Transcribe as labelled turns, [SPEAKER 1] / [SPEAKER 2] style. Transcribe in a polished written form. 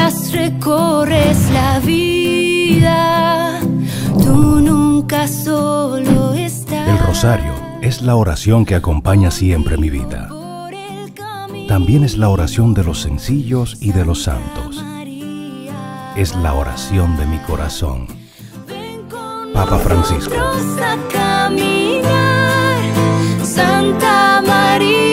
[SPEAKER 1] mientras recorres la vida, tú nunca solo estás.
[SPEAKER 2] El rosario es la oración que acompaña siempre mi vida. También es la oración de los sencillos y de los santos. Es la oración de mi corazón. Papa Francisco.
[SPEAKER 1] A caminar, Santa María.